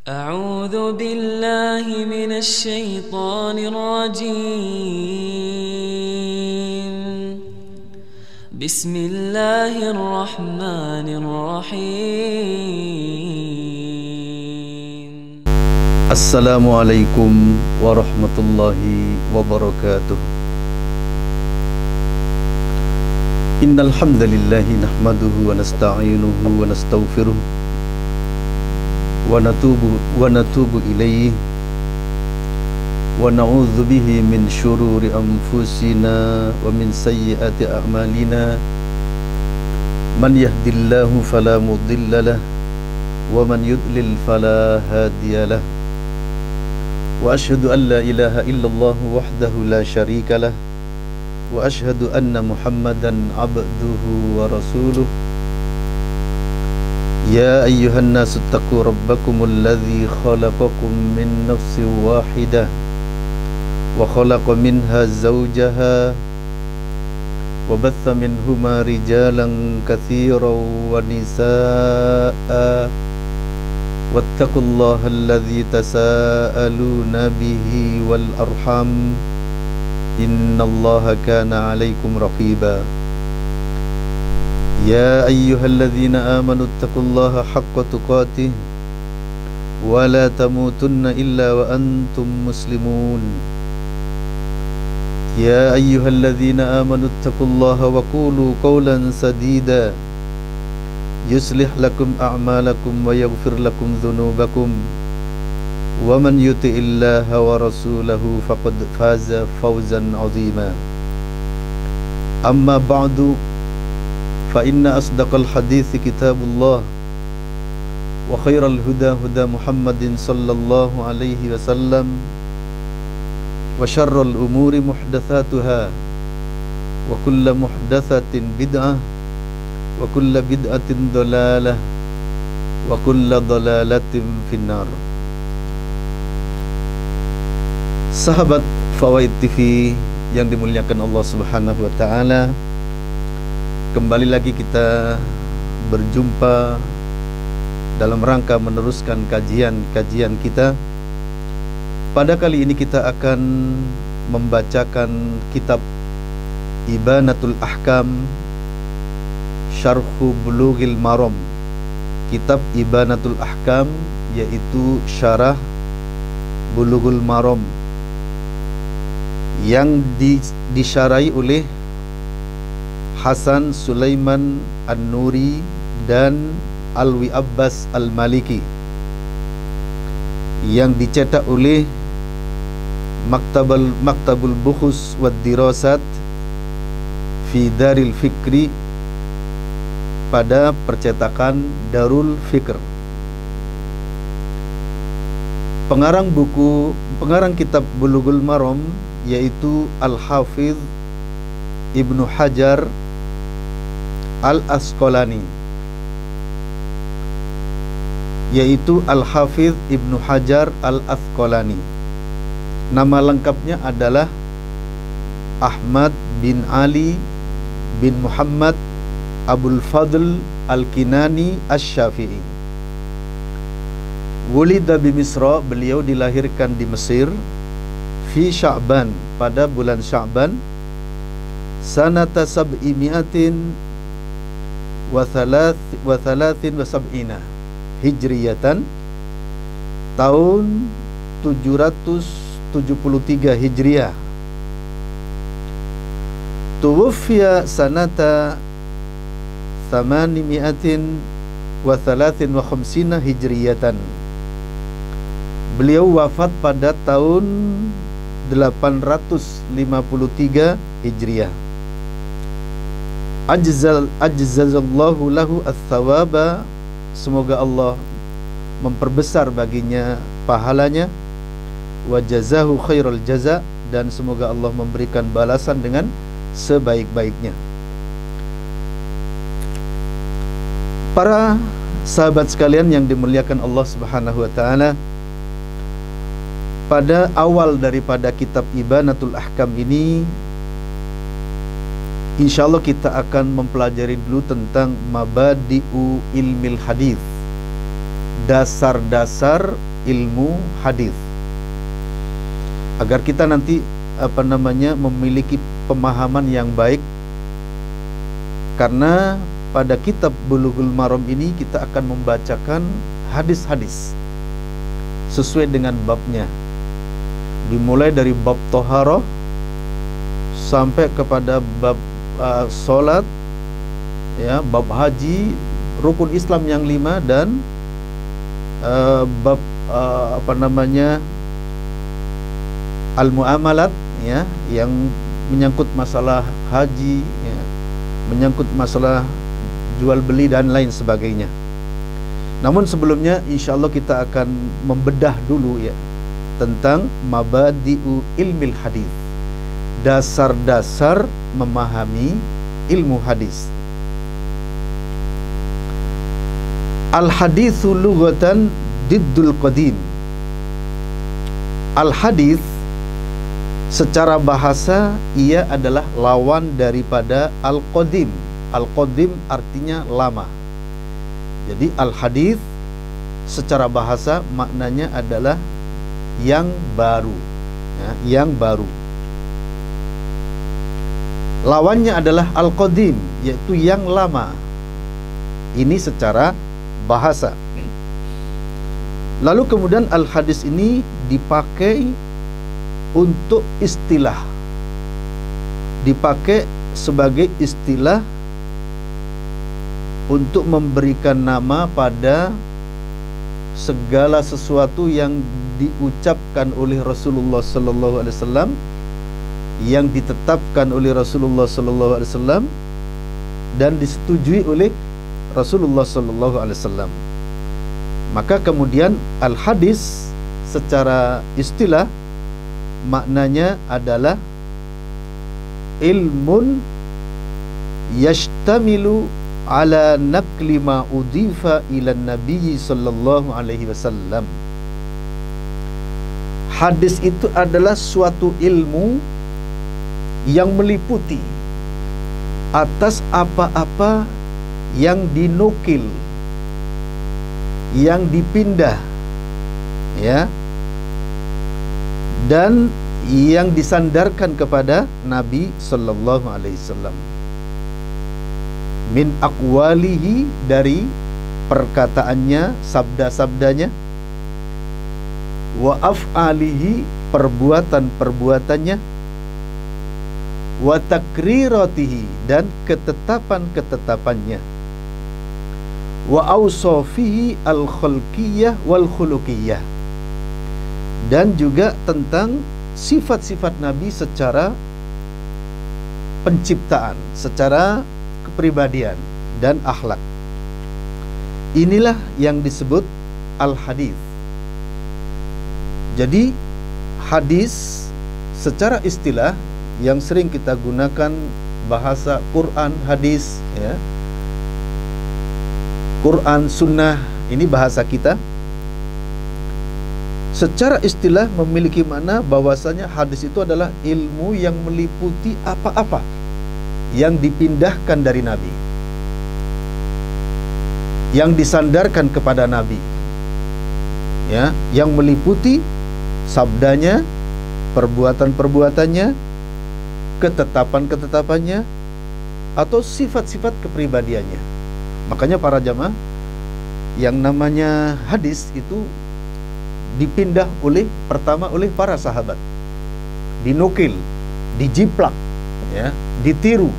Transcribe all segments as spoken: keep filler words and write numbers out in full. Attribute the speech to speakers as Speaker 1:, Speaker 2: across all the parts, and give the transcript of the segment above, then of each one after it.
Speaker 1: أعوذ بالله من الشيطان الرجيم بسم الله الرحمن الرحيم
Speaker 2: السلام عليكم ورحمة الله وبركاته. إن الحمد لله نحمده ونستعينه ونستغفره ونتوب ونتوب إليه ونعوذ به من شرور أنفسنا ومن سيئات أعمالنا. من يهد الله فلا مضل له ومن يضلل فلا هادي له. وأشهد أن لا إله إلا الله وحده لا شريك له وأشهد أن محمدا عبده ورسوله. يا أيها الناس اتقوا ربكم الذي خلقكم من نفس واحدة وخلق منها زوجها وبث منهما رجالا كثيرا ونساء واتقوا الله الذي تساءلون به والأرحام إن الله كان عليكم رقيبا. يا أيها الذين آمنوا اتقوا الله حق تقاته ولا تموتن إلا وأنتم مسلمون. يا أيها الذين آمنوا اتقوا الله وقولوا قولا سديدا يصلح لكم أعمالكم ويغفر لكم ذنوبكم ومن يطع الله ورسوله فقد فاز فوزا عظيما. أما بعد فإن أصدق الحديث كتاب الله وخير الهدى هدى محمد صلى الله عليه وسلم وشر الأمور محدثاتها وكل محدثة بدعة وكل بدعة ضلالة وكل ضلالة في النار. Sahabat Fawaid T V yang dimuliakan Allah Subhanahu wa taala, kembali lagi kita berjumpa dalam rangka meneruskan kajian-kajian kita. Pada kali ini kita akan membacakan kitab Ibanatul Ahkam Syarhu Bulughil Maram. Kitab Ibanatul Ahkam yaitu syarah Bulughul Maram yang di, disyarai oleh Hasan Sulaiman An-Nuri dan Alwi Abbas Al-Maliki, yang dicetak oleh Maktabul Maktabul Bukhus wad Dirasat fi Daril Fikri pada percetakan Darul Fikr. Pengarang buku, pengarang kitab Bulughul Maram yaitu Al-Hafidh Ibnu Hajar Al-Asqalani, yaitu Al-Hafidh Ibnu Hajar Al-Asqalani. Nama lengkapnya adalah Ahmad bin Ali bin Muhammad Abul Fadl Al-Kinani Asy-Syafi'i. Wulida bi Misra, beliau dilahirkan di Mesir, fi Sya'ban, pada bulan Sya'ban, sanata sab'i mi'atin wa thalath wa thalathin wa sab'ina hijriyatan, tahun tujuh ratus tujuh puluh tiga Hijriah. Tuwfiya sanata thamani mi'atin wa thalathin wa khamsina hijriyatan. Beliau wafat pada tahun delapan ratus lima puluh tiga Hijriah. Ajzal ajzazallahu lahu ats-tsawaba, semoga Allah memperbesar baginya pahalanya, wa jazahu khairul jaza, dan semoga Allah memberikan balasan dengan sebaik-baiknya. Para sahabat sekalian yang dimuliakan Allah Subhanahu wa taala, pada awal daripada kitab Ibanatul Ahkam ini insyaallah kita akan mempelajari dulu tentang mabadi'u ilmil hadis, dasar-dasar ilmu hadis, agar kita nanti apa namanya memiliki pemahaman yang baik. Karena pada kitab Bulughul Maram ini kita akan membacakan hadis-hadis sesuai dengan babnya, dimulai dari bab toharoh sampai kepada bab uh, solat, ya, bab haji, rukun Islam yang lima, dan uh, bab uh, apa namanya al-muamalat, ya, yang menyangkut masalah haji, ya, menyangkut masalah jual beli dan lain sebagainya. Namun sebelumnya insyaallah kita akan membedah dulu, ya, tentang mabadi'u ilmil hadis, dasar-dasar memahami ilmu hadis. Al-haditsu lughatan diddul qadim. Al-hadis secara bahasa ia adalah lawan daripada al-qadim. Al-qadim artinya lama. Jadi al-hadis secara bahasa maknanya adalah yang baru, ya, yang baru. Lawannya adalah al-qadim, yaitu yang lama. Ini secara bahasa. Lalu kemudian al-hadis ini dipakai untuk istilah, dipakai sebagai istilah untuk memberikan nama pada segala sesuatu yang diucapkan oleh Rasulullah sallallahu alaihi wasallam, yang ditetapkan oleh Rasulullah sallallahu alaihi wasallam dan disetujui oleh Rasulullah sallallahu alaihi wasallam. Maka kemudian al-hadis secara istilah maknanya adalah ilmun yashtamilu ala naqli ma udhifa ila nabi sallallahu alaihi wasallam. Hadis itu adalah suatu ilmu yang meliputi atas apa-apa yang dinukil, yang dipindah, ya, dan yang disandarkan kepada Nabi sallallahu alaihi wasallam, min aqwalihi, dari perkataannya, sabda-sabdanya, wa af'alihi, perbuatan-perbuatannya, wa takriratihi, dan ketetapan-ketetapannya, wa awsafihi al-khalqiyah wal khuluqiyah, dan juga tentang sifat-sifat Nabi secara penciptaan, secara kepribadian dan akhlak. Inilah yang disebut al-hadis. Jadi hadis secara istilah yang sering kita gunakan bahasa Quran, hadis, ya, Quran, sunnah, ini bahasa kita. Secara istilah memiliki makna bahwasanya hadis itu adalah ilmu yang meliputi apa-apa yang dipindahkan dari Nabi, yang disandarkan kepada Nabi, ya, yang meliputi sabdanya, perbuatan-perbuatannya, ketetapan-ketetapannya, atau sifat-sifat kepribadiannya. Makanya para jamaah, yang namanya hadis itu dipindah oleh pertama oleh para sahabat, dinukil, dijiplak, ya, ditiru,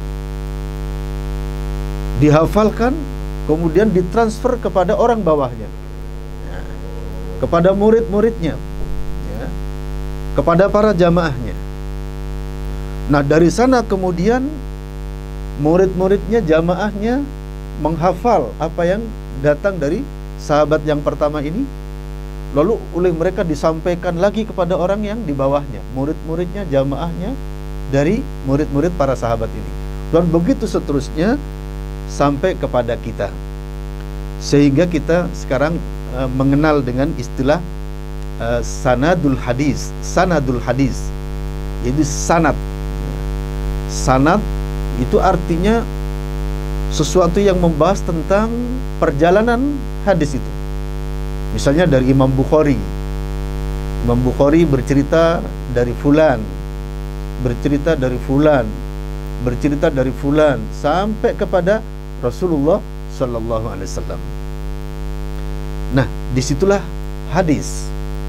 Speaker 2: dihafalkan, kemudian ditransfer kepada orang bawahnya, ya, kepada murid-muridnya, ya, kepada para jamaahnya. Nah, dari sana kemudian murid-muridnya, jamaahnya menghafal apa yang datang dari sahabat yang pertama ini, lalu oleh mereka disampaikan lagi kepada orang yang di bawahnya, murid-muridnya, jamaahnya, dari murid-murid para sahabat ini. Dan begitu seterusnya sampai kepada kita. Sehingga kita sekarang uh, mengenal dengan istilah uh, sanadul hadis. Sanadul hadis. Jadi sanad. Sanad itu artinya sesuatu yang membahas tentang perjalanan hadis itu. Misalnya dari Imam Bukhari. Imam Bukhari bercerita dari fulan, bercerita dari fulan, bercerita dari fulan sampai kepada Rasulullah sallallahu alaihi wasallam. Nah, disitulah hadis.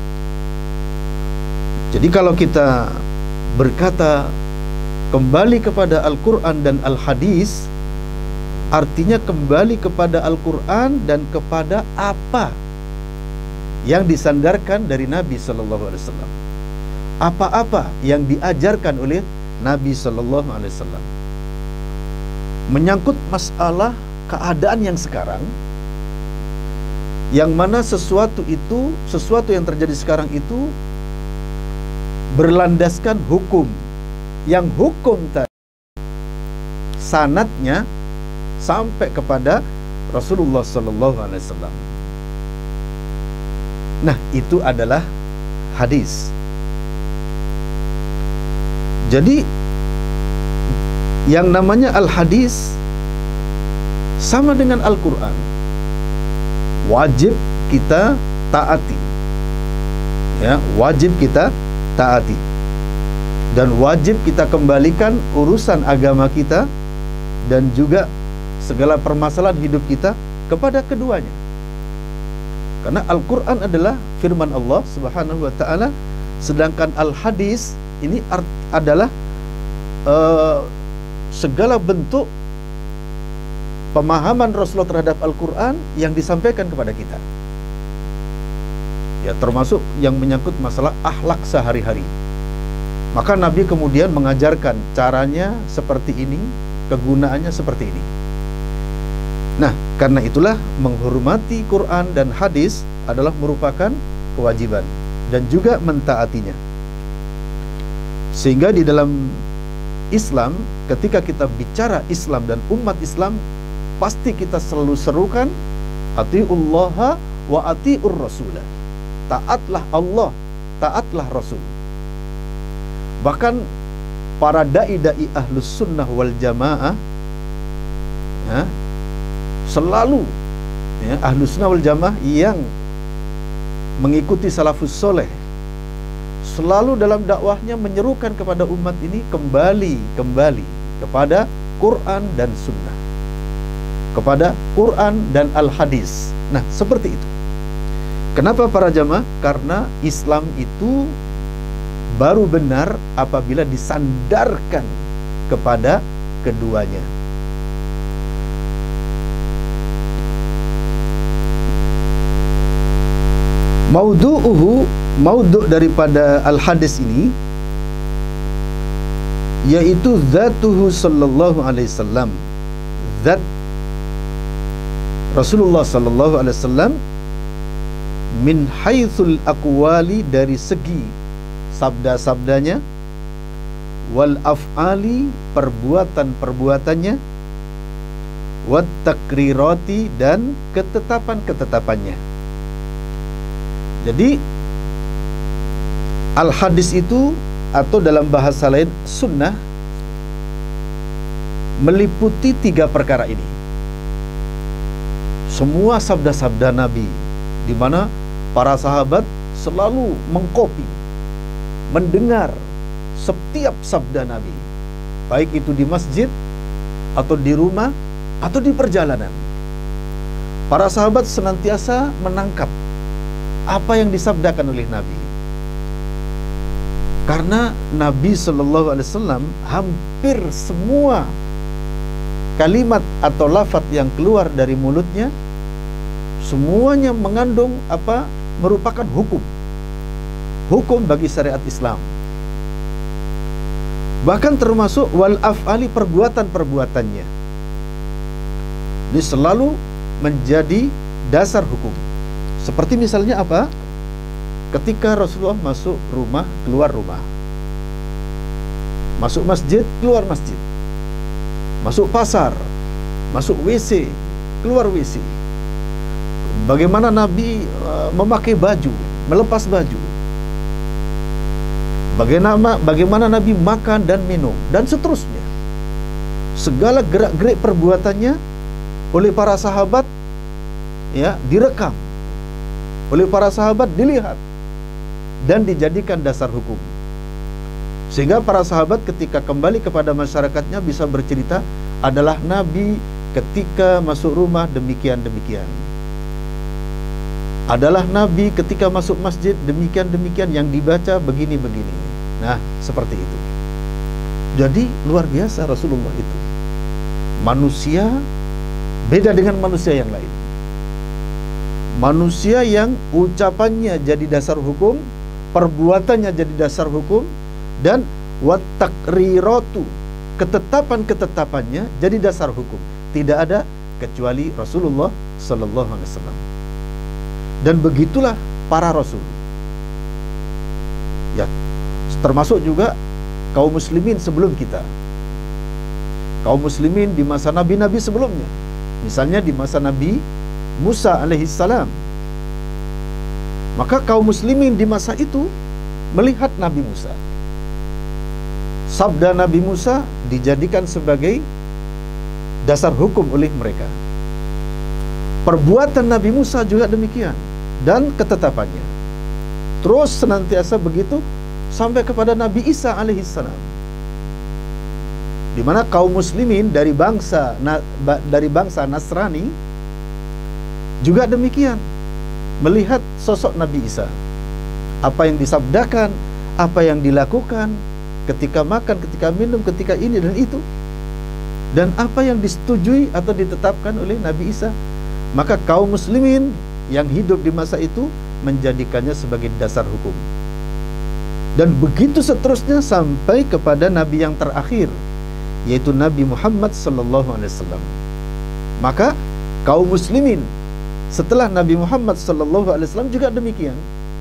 Speaker 2: Jadi kalau kita berkata kembali kepada Al-Quran dan Al-Hadis, artinya kembali kepada Al-Quran dan kepada apa yang disandarkan dari Nabi sallallahu alaihi wasallam. Apa-apa yang diajarkan oleh Nabi sallallahu alaihi wasallam. Menyangkut masalah keadaan yang sekarang, yang mana sesuatu itu, sesuatu yang terjadi sekarang itu berlandaskan hukum, yang hukum tadi sanadnya sampai kepada Rasulullah sallallahu alaihi wasallam. Nah, itu adalah hadis. Jadi yang namanya al-hadis sama dengan Al-Quran, wajib kita taati, ya, wajib kita taati, dan wajib kita kembalikan urusan agama kita dan juga segala permasalahan hidup kita kepada keduanya. Karena Al-Quran adalah firman Allah Subhanahu wa ta'ala, sedangkan Al-Hadis ini art, adalah uh, segala bentuk pemahaman Rasulullah terhadap Al-Quran yang disampaikan kepada kita, ya, termasuk yang menyangkut masalah akhlak sehari-hari. Maka Nabi kemudian mengajarkan caranya seperti ini, kegunaannya seperti ini. Nah, karena itulah menghormati Quran dan hadis adalah merupakan kewajiban dan juga mentaatinya. Sehingga di dalam Islam, ketika kita bicara Islam dan umat Islam, pasti kita selalu serukan atiullaha wa atiur rasulah. Taatlah Allah, taatlah Rasul. Bahkan para dai-dai ahlus sunnah wal jamaah, ya, selalu, ya, ahlus sunnah wal jamaah yang mengikuti salafus soleh, selalu dalam dakwahnya menyerukan kepada umat ini kembali kembali kepada Quran dan Sunnah, kepada Quran dan Al-Hadis. Nah, seperti itu. Kenapa para jamaah? Karena Islam itu baru benar apabila disandarkan kepada keduanya. Maudu'uhu, maudhu' daripada al-hadis ini yaitu zatuhu sallallahu alaihi wasallam. Zat Rasulullah sallallahu alaihi wasallam min haitsul aqwali, dari segi sabda-sabdanya, wal af'ali, perbuatan-perbuatannya, wat takrirati, dan ketetapan-ketetapannya. Jadi al-hadis itu, atau dalam bahasa lain sunnah, meliputi tiga perkara ini. Semua sabda-sabda Nabi, di mana para sahabat selalu mengkopi, mendengar setiap sabda Nabi, baik itu di masjid atau di rumah atau di perjalanan. Para sahabat senantiasa menangkap apa yang disabdakan oleh Nabi, karena Nabi Shallallahu Alaihi Wasallam hampir semua kalimat atau lafaz yang keluar dari mulutnya semuanya mengandung apa? Merupakan hukum, hukum bagi syariat Islam. Bahkan termasuk wal af'ali, perbuatan-perbuatannya. Ini selalu menjadi dasar hukum. Seperti misalnya apa? Ketika Rasulullah masuk rumah, keluar rumah. Masuk masjid, keluar masjid. Masuk pasar, masuk W C, keluar W C. Bagaimana Nabi uh, memakai baju, melepas baju. Bagaimana, bagaimana Nabi makan dan minum, dan seterusnya. Segala gerak-gerik perbuatannya oleh para sahabat, ya, direkam oleh para sahabat, dilihat dan dijadikan dasar hukum. Sehingga para sahabat ketika kembali kepada masyarakatnya bisa bercerita, adalah Nabi ketika masuk rumah demikian-demikian, adalah Nabi ketika masuk masjid demikian-demikian, yang dibaca begini-begini. Nah, seperti itu. Jadi luar biasa Rasulullah itu. Manusia beda dengan manusia yang lain. Manusia yang ucapannya jadi dasar hukum, perbuatannya jadi dasar hukum, dan watakriratu, ketetapan-ketetapannya jadi dasar hukum. Tidak ada kecuali Rasulullah Sallallahu Alaihi Wasallam. Dan begitulah para rasul. Ya, termasuk juga kaum muslimin sebelum kita. Kaum muslimin di masa nabi-nabi sebelumnya. Misalnya di masa Nabi Musa alaihissalam. Maka kaum muslimin di masa itu melihat Nabi Musa. Sabda Nabi Musa dijadikan sebagai dasar hukum oleh mereka. Perbuatan Nabi Musa juga demikian, dan ketetapannya terus senantiasa begitu sampai kepada Nabi Isa alaihissalam, di mana kaum muslimin dari bangsa dari bangsa Nasrani juga demikian, melihat sosok Nabi Isa, apa yang disabdakan, apa yang dilakukan ketika makan, ketika minum, ketika ini dan itu, dan apa yang disetujui atau ditetapkan oleh Nabi Isa. Maka kaum muslimin yang hidup di masa itu menjadikannya sebagai dasar hukum. Dan begitu seterusnya sampai kepada Nabi yang terakhir, yaitu Nabi Muhammad sallallahu alaihi wasallam. Maka kaum muslimin setelah Nabi Muhammad sallallahu alaihi wasallam juga demikian,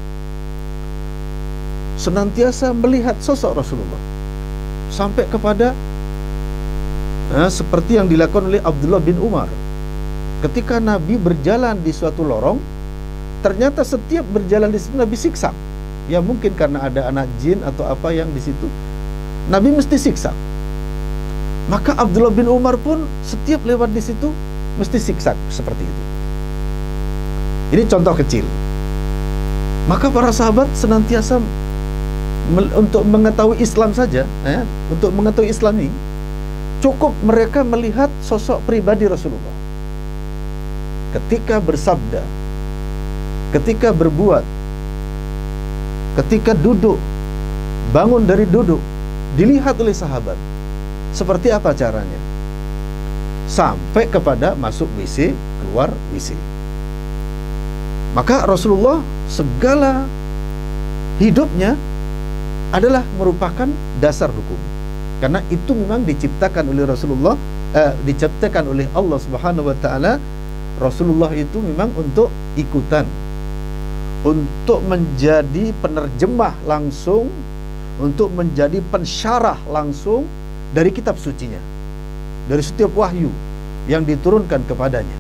Speaker 2: senantiasa melihat sosok Rasulullah, sampai kepada nah, seperti yang dilakukan oleh Abdullah bin Umar. Ketika Nabi berjalan di suatu lorong, ternyata setiap berjalan di situ Nabi siksa. Ya mungkin karena ada anak jin atau apa yang di situ, Nabi mesti siksa. Maka Abdullah bin Umar pun setiap lewat di situ mesti siksa seperti itu. Ini contoh kecil. Maka para sahabat senantiasa untuk mengetahui Islam saja, ya, untuk mengetahui Islam ini cukup mereka melihat sosok pribadi Rasulullah. Ketika bersabda, ketika berbuat, ketika duduk, bangun dari duduk, dilihat oleh sahabat seperti apa caranya, sampai kepada masuk W C, keluar W C. Maka Rasulullah segala hidupnya adalah merupakan dasar hukum, karena itu memang diciptakan oleh Rasulullah, eh, diciptakan oleh Allah Subhanahu Wa Taala. Rasulullah itu memang untuk ikutan, untuk menjadi penerjemah langsung, untuk menjadi pensyarah langsung dari kitab sucinya, dari setiap wahyu yang diturunkan kepadanya.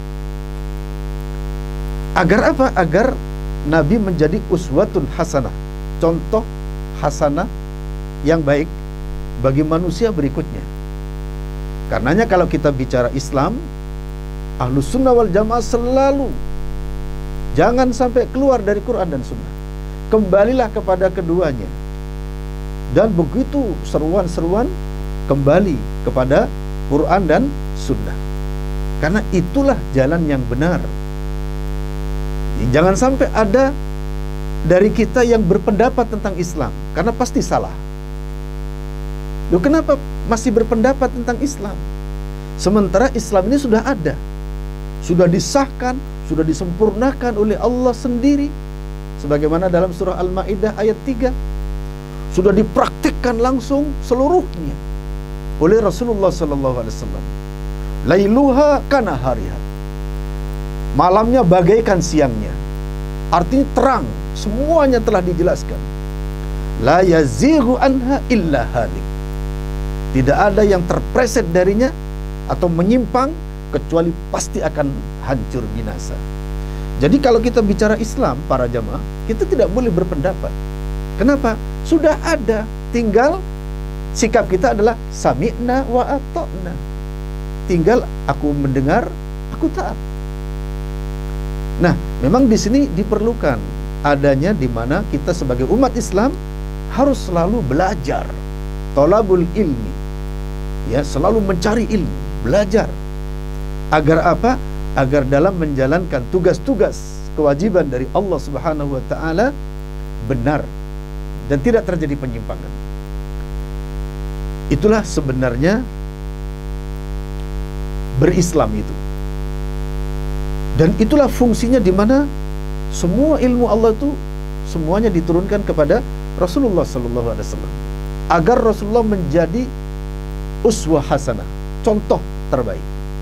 Speaker 2: Agar apa? Agar Nabi menjadi uswatun hasanah, contoh hasanah yang baik bagi manusia berikutnya. Karenanya kalau kita bicara Islam, Ahlus Sunnah wal Jamaah selalu jangan sampai keluar dari Quran dan Sunnah. Kembalilah kepada keduanya. Dan begitu seruan-seruan kembali kepada Quran dan Sunnah, karena itulah jalan yang benar. Jangan sampai ada dari kita yang berpendapat tentang Islam, karena pasti salah. Loh, kenapa masih berpendapat tentang Islam? Sementara Islam ini sudah ada, sudah disahkan, sudah disempurnakan oleh Allah sendiri, sebagaimana dalam surah Al-Maidah ayat tiga, sudah dipraktikkan langsung seluruhnya oleh Rasulullah sallallahu alaihi wasallam. Lailuha kanahariha, malamnya bagaikan siangnya, artinya terang, semuanya telah dijelaskan. La yazighu anha illa halik, tidak ada yang terpreset darinya atau menyimpang kecuali pasti akan hancur binasa. Jadi kalau kita bicara Islam, para jamaah, kita tidak boleh berpendapat. Kenapa? Sudah ada, tinggal sikap kita adalah sami'na wa ata'na. Tinggal aku mendengar, aku taat. Nah, memang di sini diperlukan adanya di mana kita sebagai umat Islam harus selalu belajar, thalabul ilmi, ya, selalu mencari ilmu, belajar. Agar apa? Agar dalam menjalankan tugas-tugas kewajiban dari Allah Subhanahu wa taala benar dan tidak terjadi penyimpangan. Itulah sebenarnya berislam itu. Dan itulah fungsinya di mana semua ilmu Allah itu semuanya diturunkan kepada Rasulullah sallallahu alaihi wasallam agar Rasulullah menjadi uswah hasanah, contoh terbaik.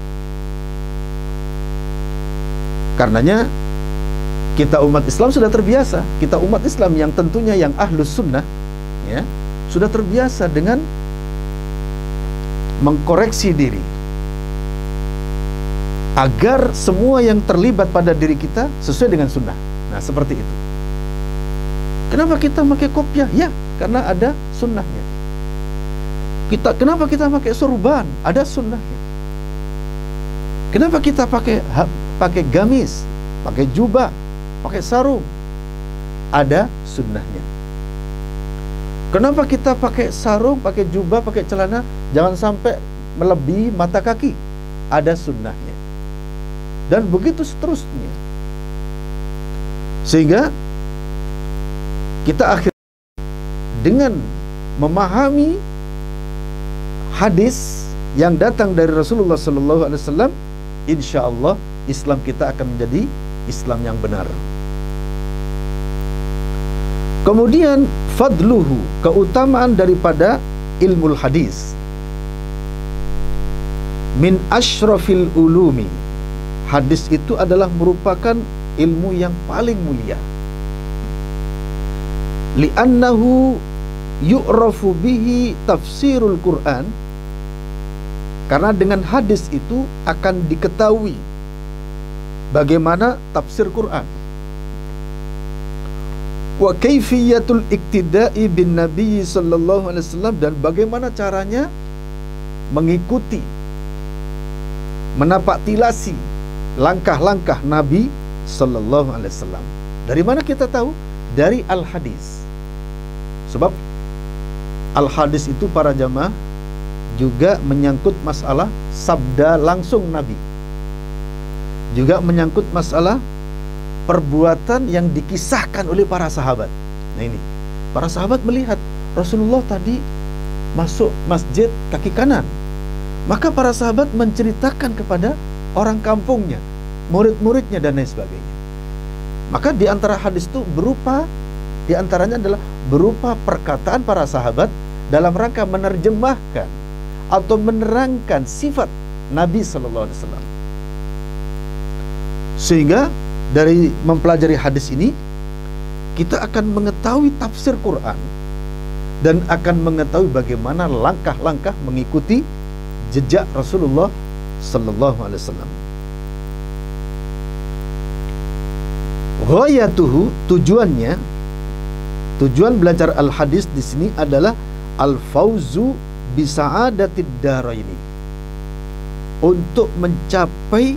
Speaker 2: Karenanya kita umat Islam sudah terbiasa, kita umat Islam yang tentunya yang ahlus sunnah, ya, sudah terbiasa dengan mengkoreksi diri agar semua yang terlibat pada diri kita sesuai dengan sunnah. Nah, seperti itu. Kenapa kita pakai kopiah? Ya, karena ada sunnahnya. Kita kenapa kita pakai sorban? Ada sunnahnya. Kenapa kita pakai pakai gamis, pakai jubah, pakai sarung? Ada sunnahnya. Kenapa kita pakai sarung, pakai jubah, pakai celana? Jangan sampai melebihi mata kaki. Ada sunnahnya. Dan begitu seterusnya. Sehingga kita akhirnya dengan memahami hadis yang datang dari Rasulullah sallallahu alaihi wasallam, insyaallah Islam kita akan menjadi Islam yang benar. Kemudian fadluhu, keutamaan daripada ilmu hadis. Min asyrafil ulumi. Hadis itu adalah merupakan ilmu yang paling mulia. Li'annahu yu'rafu bihi tafsirul Quran. Karena dengan hadis itu akan diketahui bagaimana tafsir Quran. Wa kaifiyatul iktida'i bin Nabi sallallahu alaihi wasallam, dan bagaimana caranya mengikuti, menapak tilasi langkah-langkah Nabi sallallahu alaihi wasallam. Dari mana kita tahu? Dari al-hadis. Sebab al-hadis itu para jamaah juga menyangkut masalah sabda langsung Nabi. Juga menyangkut masalah perbuatan yang dikisahkan oleh para sahabat. Nah ini, para sahabat melihat Rasulullah tadi masuk masjid kaki kanan. Maka para sahabat menceritakan kepada orang kampungnya, murid-muridnya dan lain sebagainya. Maka di antara hadis itu berupa, di antaranya adalah berupa perkataan para sahabat dalam rangka menerjemahkan atau menerangkan sifat Nabi sallallahu alaihi wasallam. Sehingga dari mempelajari hadis ini kita akan mengetahui tafsir Quran dan akan mengetahui bagaimana langkah-langkah mengikuti jejak Rasulullah sallallahu alaihi wasallam. Ghayatuhu, tujuannya, tujuan belajar al-hadis di sini adalah al-fauzu bi sa'adatid daraini, untuk mencapai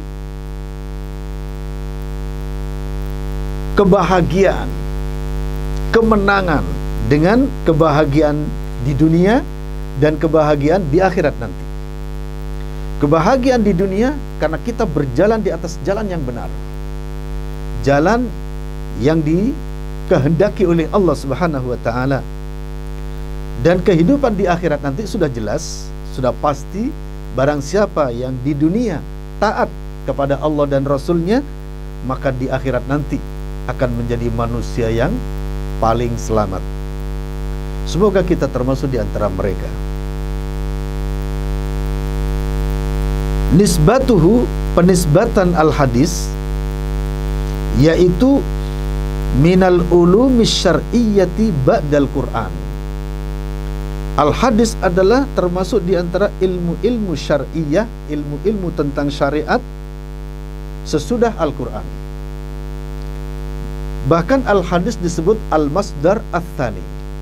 Speaker 2: kebahagiaan, kemenangan dengan kebahagiaan di dunia dan kebahagiaan di akhirat nanti. Kebahagiaan di dunia karena kita berjalan di atas jalan yang benar, jalan yang dikehendaki oleh Allah Subhanahu wa taala. Dan kehidupan di akhirat nanti sudah jelas, sudah pasti, barang siapa yang di dunia taat kepada Allah dan Rasulnya, maka di akhirat nanti akan menjadi manusia yang paling selamat. Semoga kita termasuk di antara mereka. Nisbatuhu, penisbatan al-hadis, yaitu minal ulumis syar'iyyati ba'dal Qur'an. Al-hadis adalah termasuk di antara ilmu-ilmu syar'iyyah, ilmu-ilmu tentang syariat sesudah Al-Quran. Bahkan al-hadis disebut al-masdar ats-tsani,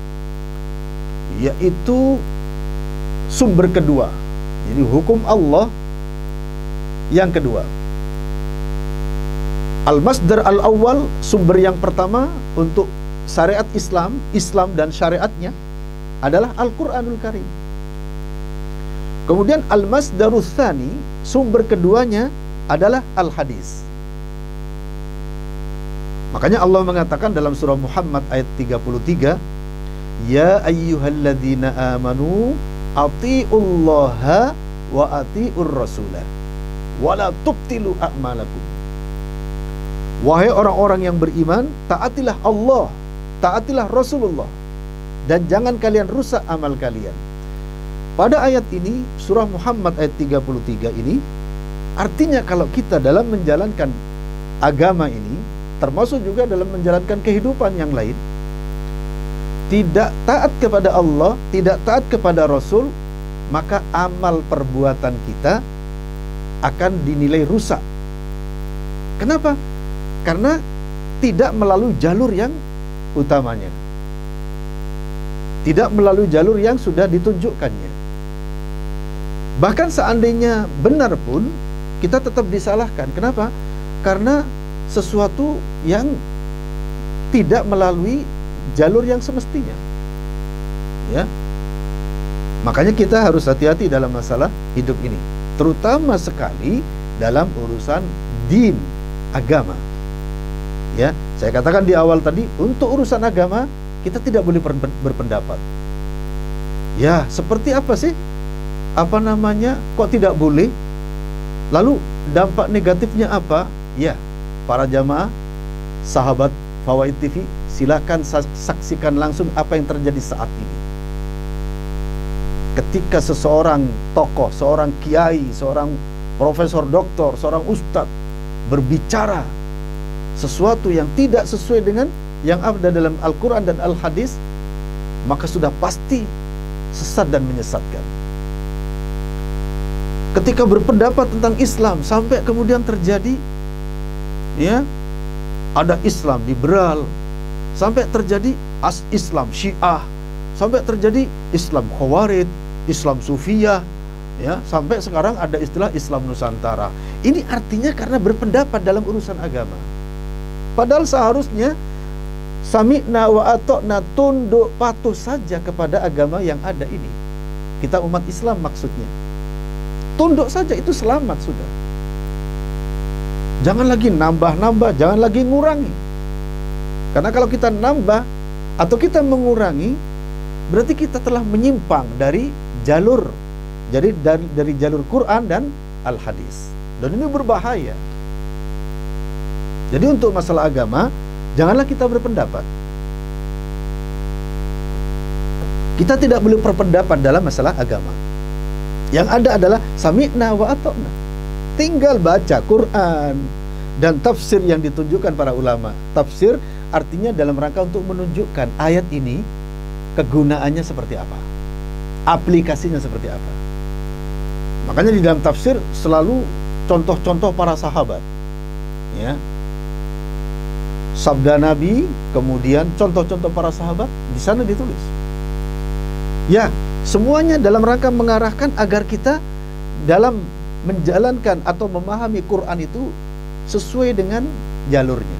Speaker 2: yaitu sumber kedua. Jadi hukum Allah yang kedua. Al-masdar al-awwal, sumber yang pertama untuk syariat Islam, Islam dan syariatnya adalah Al-Quranul Karim. Kemudian al-masdarul tsani, sumber keduanya adalah al-hadis. Makanya Allah mengatakan dalam surah Muhammad ayat tiga puluh tiga, ya ayyuhalladzina amanu atiullaha wa atiur rasulah wa la tubtilu a'malakum. Wahai orang-orang yang beriman, taatilah Allah, taatilah Rasulullah, dan jangan kalian rusak amal kalian. Pada ayat ini, surah Muhammad ayat tiga puluh tiga ini, artinya kalau kita dalam menjalankan agama ini, termasuk juga dalam menjalankan kehidupan yang lain, tidak taat kepada Allah, tidak taat kepada Rasul, maka amal perbuatan kita akan dinilai rusak. Kenapa? Karena tidak melalui jalur yang utamanya, tidak melalui jalur yang sudah ditunjukkannya. Bahkan seandainya benar pun, kita tetap disalahkan. Kenapa? Karena sesuatu yang tidak melalui jalur yang semestinya. Ya, makanya kita harus hati-hati dalam masalah hidup ini, terutama sekali dalam urusan din, agama. Ya, saya katakan di awal tadi, untuk urusan agama kita tidak boleh berpendapat. Ya, seperti apa sih? Apa namanya? Kok tidak boleh? Lalu dampak negatifnya apa? Ya, para jamaah, sahabat Fawaid T V, silakan saksikan langsung apa yang terjadi saat ini. Ketika seseorang tokoh, seorang kiai, seorang profesor doktor, seorang ustadz berbicara sesuatu yang tidak sesuai dengan yang ada dalam Al-Quran dan Al-Hadis, maka sudah pasti sesat dan menyesatkan. Ketika berpendapat tentang Islam, sampai kemudian terjadi, ya, ada Islam liberal, sampai terjadi as Islam Syiah, sampai terjadi Islam Khawarij, Islam Sufiyah, ya, sampai sekarang ada istilah Islam Nusantara. Ini artinya karena berpendapat dalam urusan agama. Padahal seharusnya sami'na wa ata'na, tunduk patuh saja kepada agama yang ada ini. Kita umat Islam maksudnya. Tunduk saja, itu selamat sudah. Jangan lagi nambah-nambah, jangan lagi ngurangi. Karena kalau kita nambah atau kita mengurangi, berarti kita telah menyimpang dari jalur, jadi dari, dari jalur Quran dan Al-Hadis. Dan ini berbahaya. Jadi untuk masalah agama, janganlah kita berpendapat. Kita tidak boleh berpendapat dalam masalah agama. Yang ada adalah sami'na wa ata'na. Tinggal baca Quran dan tafsir yang ditunjukkan para ulama. Tafsir artinya dalam rangka untuk menunjukkan ayat ini kegunaannya seperti apa, aplikasinya seperti apa. Makanya di dalam tafsir selalu contoh-contoh para sahabat, ya, sabda Nabi, kemudian contoh-contoh para sahabat di sana ditulis. Ya, semuanya dalam rangka mengarahkan agar kita dalam menjalankan atau memahami Quran itu sesuai dengan jalurnya.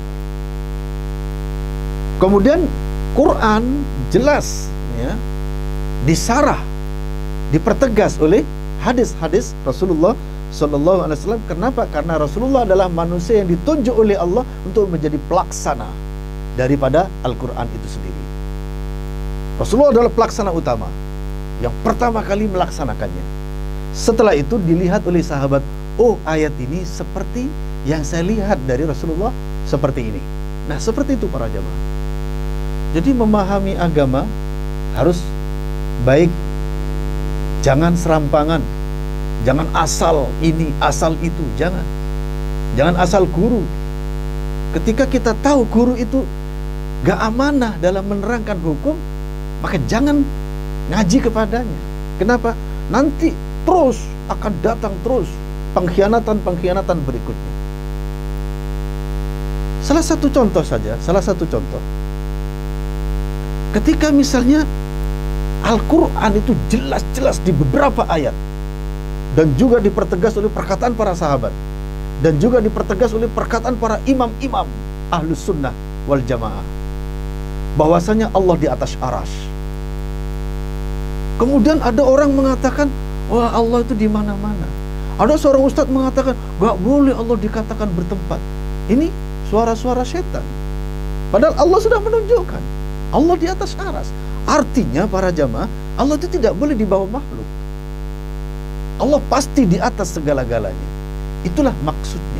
Speaker 2: Kemudian Quran jelas, ya, disarah, dipertegas oleh hadis-hadis Rasulullah Sallallahu Alaihi Wasallam. Kenapa? Karena Rasulullah adalah manusia yang ditunjuk oleh Allah untuk menjadi pelaksana daripada Al-Quran itu sendiri. Rasulullah adalah pelaksana utama yang pertama kali melaksanakannya. Setelah itu dilihat oleh sahabat, oh ayat ini seperti yang saya lihat dari Rasulullah seperti ini. Nah, seperti itu para jamaah. Jadi memahami agama harus baik, jangan serampangan, jangan asal ini, asal itu, jangan. Jangan asal guru. Ketika kita tahu guru itu gak amanah dalam menerangkan hukum, maka jangan ngaji kepadanya. Kenapa? Nanti terus akan datang terus pengkhianatan-pengkhianatan berikutnya. Salah satu contoh saja, salah satu contoh. Ketika misalnya Al-Quran itu jelas-jelas di beberapa ayat dan juga dipertegas oleh perkataan para sahabat, dan juga dipertegas oleh perkataan para imam-imam Ahlus Sunnah wal Jamaah bahwasanya Allah di atas arasy. Kemudian ada orang mengatakan, wah Allah itu di mana-mana. Ada seorang ustadz mengatakan, gak boleh Allah dikatakan bertempat. Ini suara-suara setan. Padahal Allah sudah menunjukkan Allah di atas arasy. Artinya para jamaah, Allah itu tidak boleh di bawah makhluk. Allah pasti di atas segala-galanya. Itulah maksudnya.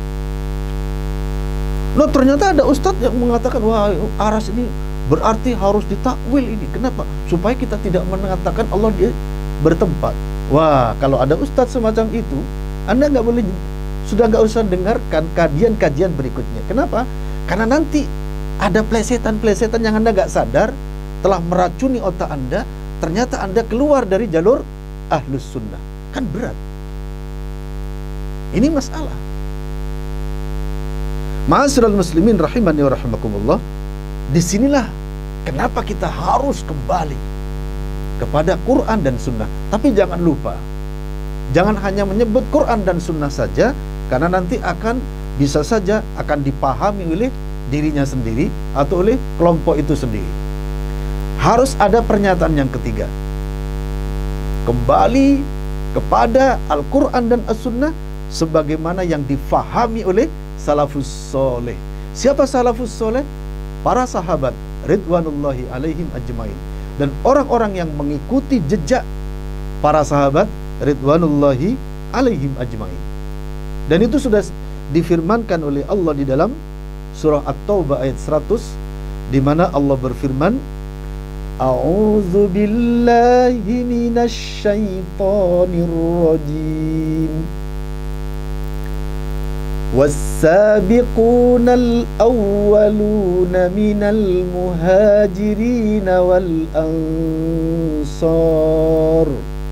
Speaker 2: Loh, ternyata ada ustadz yang mengatakan, wah aras ini berarti harus ditakwil ini. Kenapa? Supaya kita tidak mengatakan Allah dia bertempat. Wah, kalau ada ustadz semacam itu, Anda nggak boleh, sudah nggak usah dengarkan kajian-kajian berikutnya. Kenapa? Karena nanti ada plesetan-plesetan yang Anda nggak sadar telah meracuni otak Anda. Ternyata Anda keluar dari jalur Ahlus Sunnah. Kan berat. Ini masalah. Ma'asyiral muslimin rahimani wa rahimakumullah. Disinilah kenapa kita harus kembali kepada Quran dan Sunnah. Tapi jangan lupa, jangan hanya menyebut Quran dan Sunnah saja, karena nanti akan bisa saja akan dipahami oleh dirinya sendiri atau oleh kelompok itu sendiri. Harus ada pernyataan yang ketiga. Kembali kepada Al-Quran dan As-Sunnah sebagaimana yang difahami oleh salafus soleh. Siapa salafus soleh? Para sahabat ridwanullahi alaihim ajmain, dan orang-orang yang mengikuti jejak para sahabat ridwanullahi alaihim ajmain. Dan itu sudah difirmankan oleh Allah di dalam surah At-Taubah ayat seratus, di mana Allah berfirman, A'udzu billahi minasy syaithanir rajim. وَالسَّابِقُونَ الْأَوَّلُونَ مِنَ الْمُهَاجِرِينَ وَالْأَنصَارِ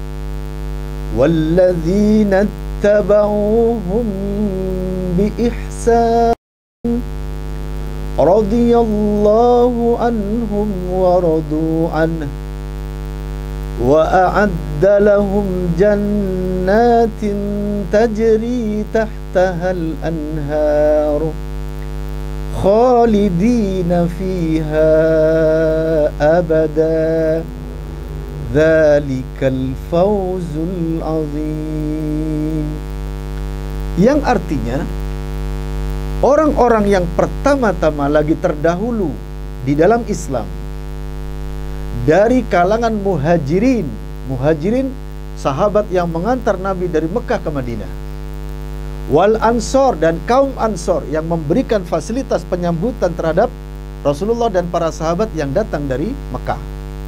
Speaker 2: وَالَّذِينَ اتَّبَعُوهُم بِإِحْسَانٍ رَضِيَ اللَّهُ عَنْهُمْ وَرَضُوا عَنْهُ وَأَعَدَّ لَهُمْ جَنَّاتٍ تَجْرِي تَحْتَهَا الْأَنْهَارُ خَالِدِينَ فِيهَا أَبَدًا ذَلِكَ الْفَوْزُ الْعَظِيمُ. Yang artinya orang-orang yang pertama-tama lagi terdahulu di dalam Islam dari kalangan muhajirin. Muhajirin sahabat yang mengantar Nabi dari Mekah ke Madinah. Wal ansor, dan kaum ansor yang memberikan fasilitas penyambutan terhadap Rasulullah dan para sahabat yang datang dari Mekah.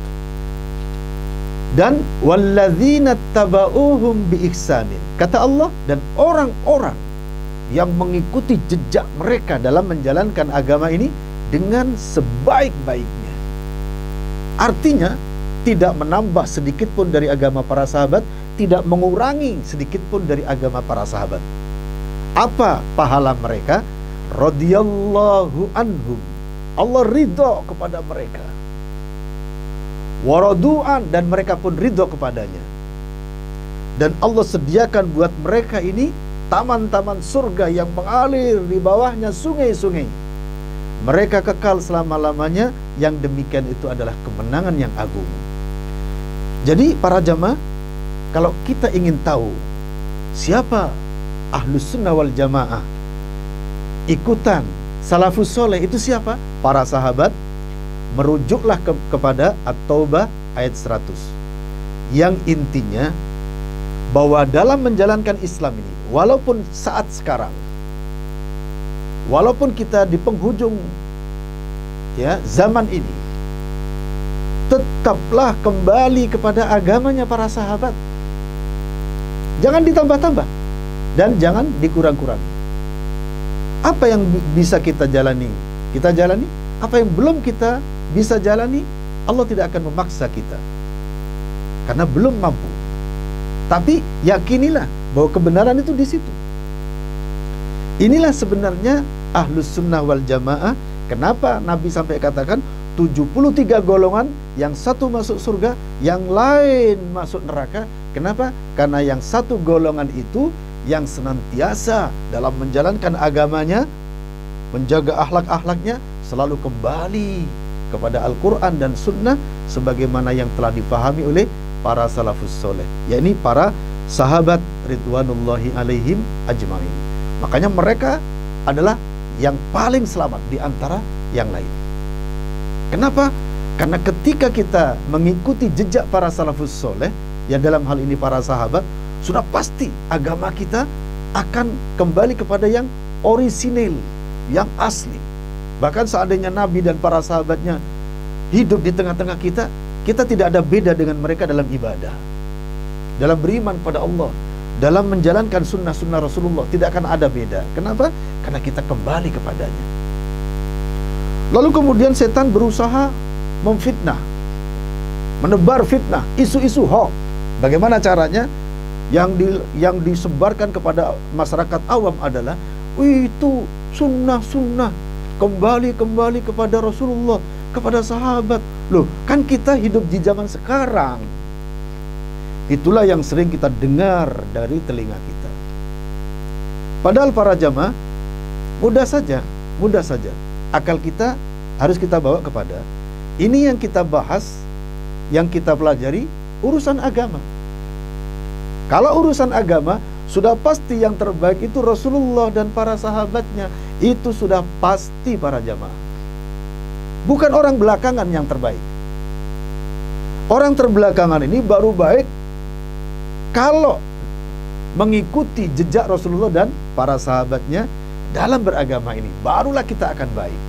Speaker 2: Dan walladzina tabauhum bi ihsanin. Kata Allah, dan orang-orang yang mengikuti jejak mereka dalam menjalankan agama ini dengan sebaik-baiknya. Artinya tidak menambah sedikit pun dari agama para sahabat, tidak mengurangi sedikit pun dari agama para sahabat. Apa pahala mereka? Radhiyallahu anhum. Allah ridho kepada mereka. Waradu'an, dan mereka pun ridho kepadanya. Dan Allah sediakan buat mereka ini taman-taman surga yang mengalir di bawahnya sungai-sungai. Mereka kekal selama-lamanya, yang demikian itu adalah kemenangan yang agung. Jadi para jamaah, kalau kita ingin tahu siapa Ahlus Sunnah wal Jamaah, ikutan salafus soleh itu siapa? Para sahabat. Merujuklah ke, kepada At-Taubah ayat seratus, yang intinya bahwa dalam menjalankan Islam ini, walaupun saat sekarang, walaupun kita di penghujung ya zaman ini, tetaplah kembali kepada agamanya para sahabat. Jangan ditambah-tambah dan jangan dikurang-kurangi. Apa yang bisa kita jalani, kita jalani. Apa yang belum kita bisa jalani, Allah tidak akan memaksa kita karena belum mampu. Tapi yakinilah bahwa kebenaran itu di situ. Inilah sebenarnya Ahlus Sunnah wal Jamaah. Kenapa Nabi sampai katakan tujuh puluh tiga golongan, yang satu masuk surga, yang lain masuk neraka. Kenapa? Karena yang satu golongan itu yang senantiasa dalam menjalankan agamanya, menjaga akhlak-akhlaknya, selalu kembali kepada Al-Quran dan Sunnah sebagaimana yang telah dipahami oleh para salafus soleh, yakni para sahabat ridwanullahi alaihim ajmain. Makanya mereka adalah yang paling selamat di antara yang lain. Kenapa? Karena ketika kita mengikuti jejak para salafus soleh, ya dalam hal ini para sahabat, sudah pasti agama kita akan kembali kepada yang orisinil, yang asli. Bahkan seandainya Nabi dan para sahabatnya hidup di tengah-tengah kita, kita tidak ada beda dengan mereka dalam ibadah, dalam beriman pada Allah, dalam menjalankan sunnah-sunnah Rasulullah. Tidak akan ada beda. Kenapa? Karena kita kembali kepadanya. Lalu kemudian setan berusaha memfitnah, menebar fitnah, isu-isu hoax. Bagaimana caranya? Yang di, yang disebarkan kepada masyarakat awam adalah, wih, itu sunnah-sunnah, kembali-kembali kepada Rasulullah, kepada sahabat. Loh, kan kita hidup di zaman sekarang. Itulah yang sering kita dengar dari telinga kita. Padahal para jamaah, mudah saja, mudah saja. Akal kita harus kita bawa kepada ini yang kita bahas, yang kita pelajari, urusan agama. Kalau urusan agama, sudah pasti yang terbaik itu Rasulullah dan para sahabatnya. Itu sudah pasti para jamaah. Bukan orang belakangan yang terbaik. Orang terbelakangan ini baru baik kalau mengikuti jejak Rasulullah dan para sahabatnya dalam beragama ini. Barulah kita akan baik.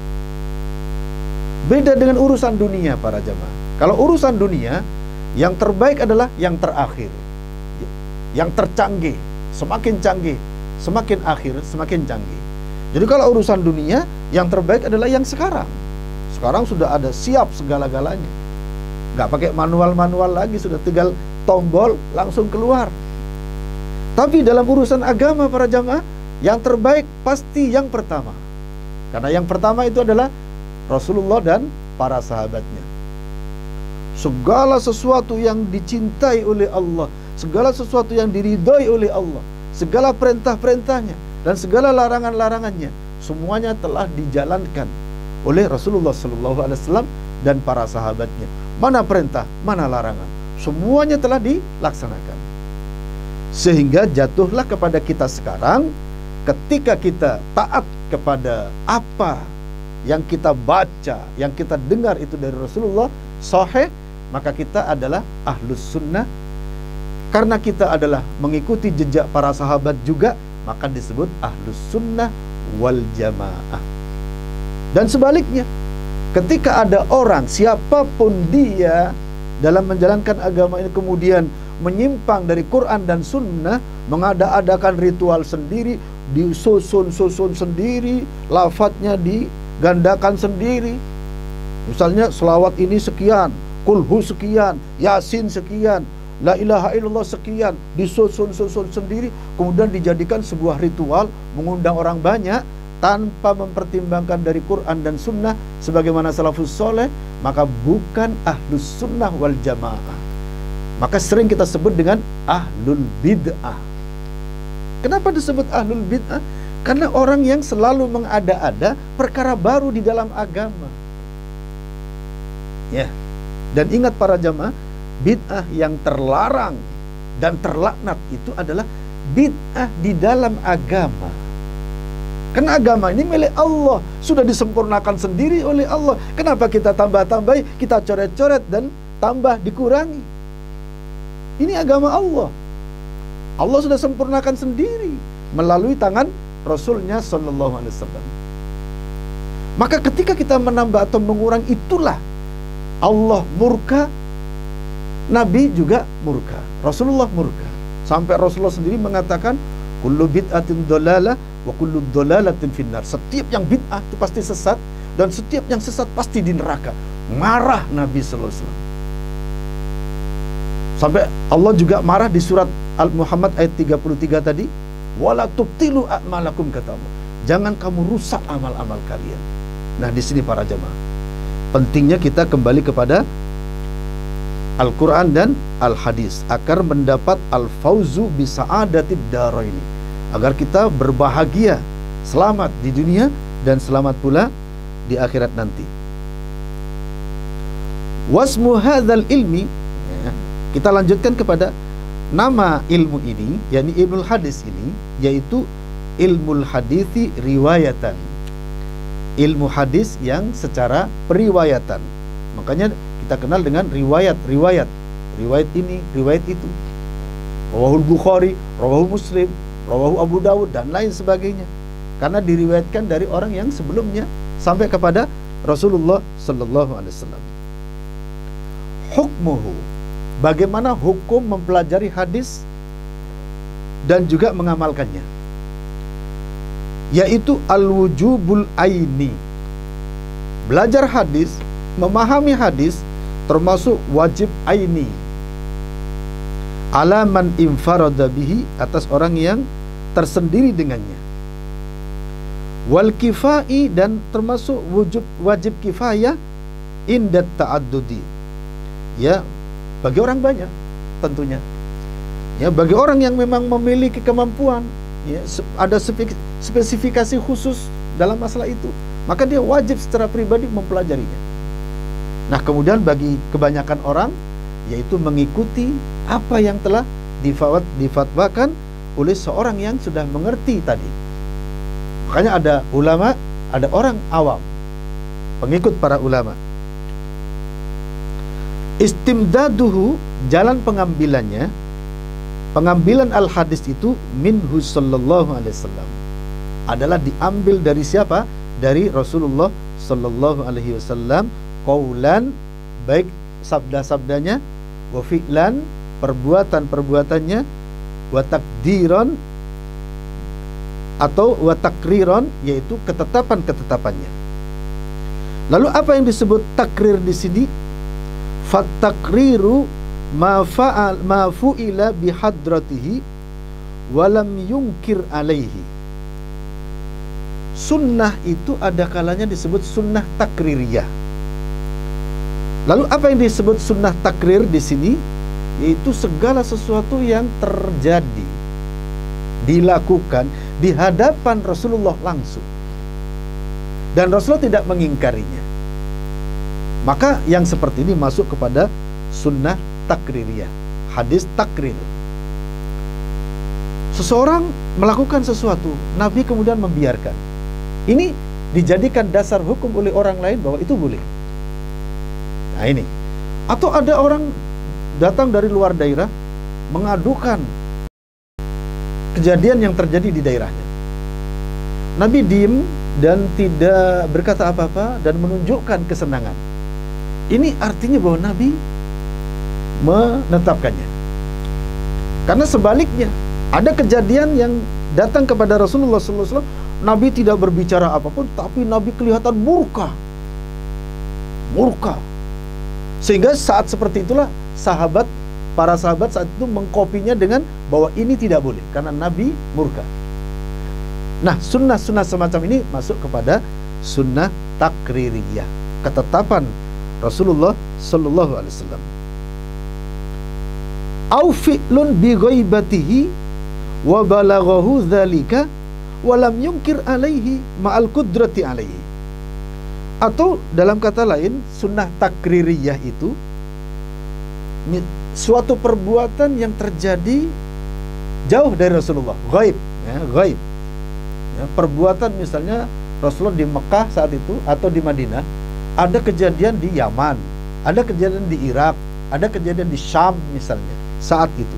Speaker 2: Beda dengan urusan dunia para jamaah. Kalau urusan dunia, yang terbaik adalah yang terakhir, yang tercanggih. Semakin canggih, semakin akhir, semakin canggih. Jadi kalau urusan dunia, yang terbaik adalah yang sekarang. Sekarang sudah ada siap segala-galanya. Nggak pakai manual-manual lagi, sudah tinggal tombol langsung keluar. Tapi dalam urusan agama para jamaah, yang terbaik pasti yang pertama. Karena yang pertama itu adalah Rasulullah dan para sahabatnya. Segala sesuatu yang dicintai oleh Allah, segala sesuatu yang diridhoi oleh Allah, segala perintah-perintahnya dan segala larangan-larangannya, semuanya telah dijalankan oleh Rasulullah shallallahu alaihi wasallam dan para sahabatnya. Mana perintah, mana larangan, semuanya telah dilaksanakan. Sehingga jatuhlah kepada kita sekarang, ketika kita taat kepada apa yang kita baca, yang kita dengar itu dari Rasulullah sahih, maka kita adalah ahlus sunnah. Karena kita adalah mengikuti jejak para sahabat juga, maka disebut ahlus sunnah wal jamaah. Dan sebaliknya, ketika ada orang, siapapun dia, dalam menjalankan agama ini kemudian menyimpang dari Quran dan Sunnah, mengada-adakan ritual sendiri, disusun-susun sendiri, lafadznya digandakan sendiri. Misalnya selawat ini sekian, kulhu sekian, yasin sekian, la ilaha illallah sekian, disusun-susun sendiri, kemudian dijadikan sebuah ritual, mengundang orang banyak tanpa mempertimbangkan dari Quran dan Sunnah sebagaimana salafus soleh, maka bukan ahlus sunnah wal jamaah. Maka sering kita sebut dengan ahlul bid'ah. Kenapa disebut ahlul bid'ah? Karena orang yang selalu mengada-ada perkara baru di dalam agama. Ya. Dan ingat para jamaah, bid'ah yang terlarang dan terlaknat itu adalah bid'ah di dalam agama. Karena agama ini milik Allah, sudah disempurnakan sendiri oleh Allah. Kenapa kita tambah-tambahi, kita coret-coret dan tambah dikurangi? Ini agama Allah. Allah sudah sempurnakan sendiri melalui tangan Rasulnya Sallallahu Alaihi Wasallam. Maka ketika kita menambah atau mengurangi, itulah Allah murka, Nabi juga murka, Rasulullah murka. Sampai Rasulullah sendiri mengatakan, kullu bid'atin dhalalah wa kullu dhalalatin finnar. Setiap yang bid'ah itu pasti sesat, dan setiap yang sesat pasti di neraka. Marah Nabi sallallahu alaihi wasallam. Sampai Allah juga marah di surat Al-Muhammad ayat tiga puluh tiga tadi, wala tubtilu a'malakum, kata Allah. Jangan kamu rusak amal-amal kalian. Nah, di sini para jemaah, pentingnya kita kembali kepada Al-Quran dan Al-Hadis, agar mendapat al-fauzu bisa'adatid daraini, agar kita berbahagia, selamat di dunia dan selamat pula di akhirat nanti. Wasmu hadzal ilmi, ya, kita lanjutkan kepada nama ilmu ini, yakni ilmu hadis ini, yaitu ilmu hadithi riwayatan, ilmu hadis yang secara periwayatan. Makanya kita kenal dengan riwayat-riwayat, riwayat ini, riwayat itu, rawahul Bukhari, rawahul Muslim, rawahu Abu Dawud dan lain sebagainya, karena diriwayatkan dari orang yang sebelumnya sampai kepada Rasulullah sallallahu alaihi wasallam. Hukmuhu, bagaimana hukum mempelajari hadis dan juga mengamalkannya, yaitu al-wujubul aini. Belajar hadis, memahami hadis termasuk wajib aini, ala man infarada bihi, atas orang yang tersendiri dengannya. Wal kifai, dan termasuk wujub wajib kifayah indat ta'addudi, ya bagi orang banyak tentunya, ya bagi orang yang memang memiliki kemampuan, ya ada spesifikasi khusus dalam masalah itu, maka dia wajib secara pribadi mempelajarinya. Nah, kemudian bagi kebanyakan orang, yaitu mengikuti apa yang telah difat, difatwakan oleh seorang yang sudah mengerti tadi. Makanya ada ulama, ada orang awam, pengikut para ulama. Istimdaduhu, jalan pengambilannya, pengambilan al-hadis itu minhu sallallahu alaihi wasallam, adalah diambil dari siapa? Dari Rasulullah sallallahu alaihi wasallam, qaulan, baik sabda-sabdanya, wa fi'lan, perbuatan-perbuatannya, wa takdiran, atau wa takriran, yaitu ketetapan-ketetapannya. Lalu apa yang disebut takrir di sini? Fatakriru ma fa'al ma fu'ila bihadratihi wa lam yunkir alaihi. Sunnah itu ada kalanya disebut sunnah takririyah. Lalu apa yang disebut sunnah takrir di sini? Yaitu segala sesuatu yang terjadi, dilakukan di hadapan Rasulullah langsung, dan Rasulullah tidak mengingkarinya. Maka yang seperti ini masuk kepada sunnah takririyah, hadis takrir. Seseorang melakukan sesuatu, Nabi kemudian membiarkan. Ini dijadikan dasar hukum oleh orang lain bahwa itu boleh. Nah ini. Atau ada orang datang dari luar daerah mengadukan kejadian yang terjadi di daerahnya. Nabi diem dan tidak berkata apa-apa dan menunjukkan kesenangan. Ini artinya bahwa Nabi menetapkannya. Karena sebaliknya, ada kejadian yang datang kepada Rasulullah sallallahu alaihi wasallam, Nabi tidak berbicara apapun, tapi Nabi kelihatan murka. Murka. Sehingga saat seperti itulah sahabat, para sahabat saat itu mengkopinya dengan bahwa ini tidak boleh karena Nabi murka. Nah, sunnah-sunnah semacam ini masuk kepada sunnah takririyah, ketetapan Rasulullah sallallahu alaihi wasallam. Au fi'lun bi ghaibatihi wa balaghahu dzalika wa lam yunkir alaihi ma'al qudrati alaihi. Atau dalam kata lain, sunnah takririyah itu suatu perbuatan yang terjadi jauh dari Rasulullah, ghaib, ya, ghaib. Ya, perbuatan misalnya Rasulullah di Mekah saat itu atau di Madinah, ada kejadian di Yaman, ada kejadian di Irak, ada kejadian di Syam misalnya saat itu.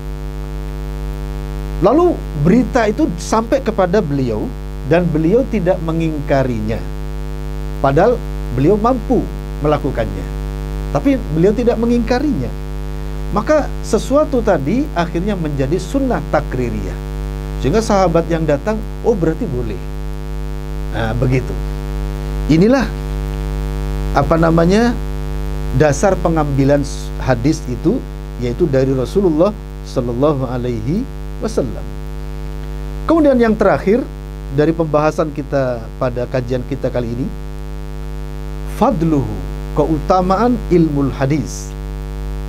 Speaker 2: Lalu berita itu sampai kepada beliau dan beliau tidak mengingkarinya. Padahal beliau mampu melakukannya, tapi beliau tidak mengingkarinya. Maka sesuatu tadi akhirnya menjadi sunnah takririyah, sehingga sahabat yang datang, oh berarti boleh. Nah begitu. Inilah apa namanya dasar pengambilan hadis itu, yaitu dari Rasulullah Sallallahu Alaihi Wasallam. Kemudian yang terakhir dari pembahasan kita pada kajian kita kali ini, fadluhu, keutamaan ilmu hadis.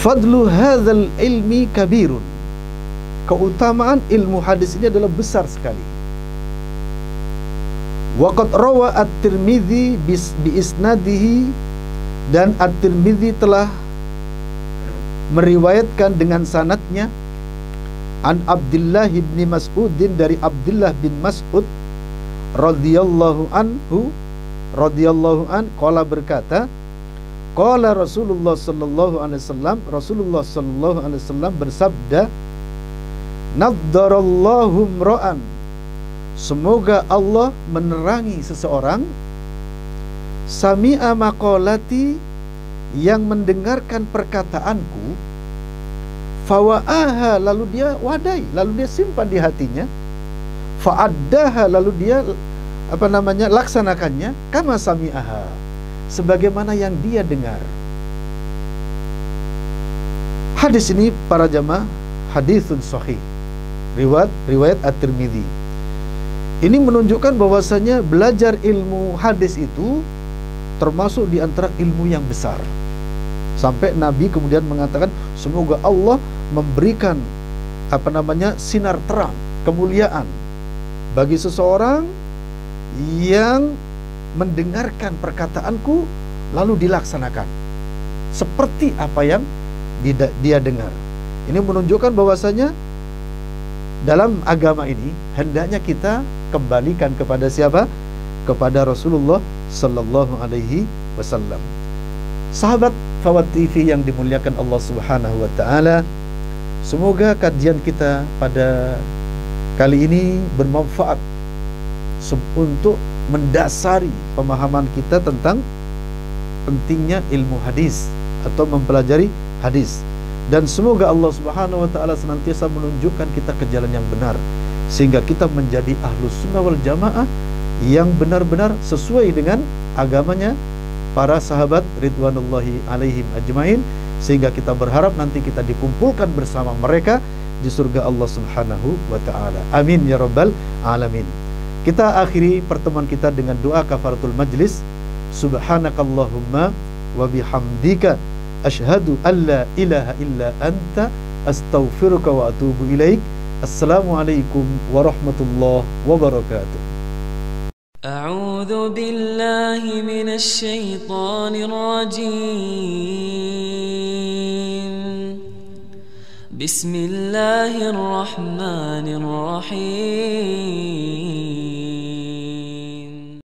Speaker 2: Fadlu hadzal ilmi kabirun. Keutamaan ilmu hadis ini adalah besar sekali. Waqad rawa at-Tirmidzi bi isnadihi, dan at-Tirmidzi telah meriwayatkan dengan sanadnya an Abdullah bin Mas'udin, dari Abdullah bin Mas'ud radhiyallahu anhu radhiyallahu an qala berkata, qala Rasulullah sallallahu alaihi wasallam, Rasulullah sallallahu alaihi wasallam bersabda, naddarallahu imra'an, semoga Allah menerangi seseorang, sami'a maqalati, yang mendengarkan perkataanku, fawa'aha, lalu dia wadai, lalu dia simpan di hatinya, fa'addaha, lalu dia apa namanya laksanakannya, kama sami'aha, sebagaimana yang dia dengar. Hadis ini para jamaah haditsun sahih, riwayat riwayat At-Tirmidzi. Ini menunjukkan bahwasanya belajar ilmu hadis itu termasuk di antara ilmu yang besar. Sampai Nabi kemudian mengatakan, semoga Allah memberikan apa namanya sinar terang, kemuliaan bagi seseorang yang mendengarkan perkataanku lalu dilaksanakan seperti apa yang dia dengar. Ini menunjukkan bahwasanya dalam agama ini hendaknya kita kembalikan kepada siapa? Kepada Rasulullah sallallahu alaihi wasallam. Sahabat Fawad T V yang dimuliakan Allah Subhanahu wa taala, semoga kajian kita pada kali ini bermanfaat untuk mendasari pemahaman kita tentang pentingnya ilmu hadis atau mempelajari hadis. Dan semoga Allah Subhanahu wa taala senantiasa menunjukkan kita ke jalan yang benar, sehingga kita menjadi ahlus sunnah wal jamaah yang benar-benar sesuai dengan agamanya para sahabat ridwanullahi alaihim ajmain, sehingga kita berharap nanti kita dikumpulkan bersama mereka di surga Allah Subhanahu wa taala. Amin ya rabbal alamin. Kita akhiri pertemuan kita dengan doa kafaratul majlis. Subhanakallahumma wa bihamdika asyhadu an la ilaha illa anta astaghfiruka wa atubu ilaik. Assalamualaikum warahmatullahi wabarakatuh.
Speaker 1: أعوذ بالله من الشيطان الرجيم. بسم الله الرحمن الرحيم.